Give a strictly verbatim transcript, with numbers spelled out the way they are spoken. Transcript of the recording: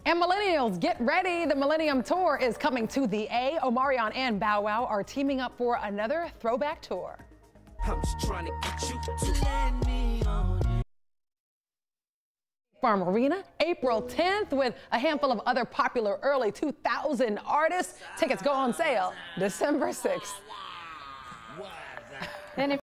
And millennials, get ready. The Millennium Tour is coming to the A. Omarion and Bow Wow are teaming up for another throwback tour. I'm just trying to get you to let me on. Farm Arena, April tenth, with a handful of other popular early two thousand artists. Tickets go on sale December sixth. And if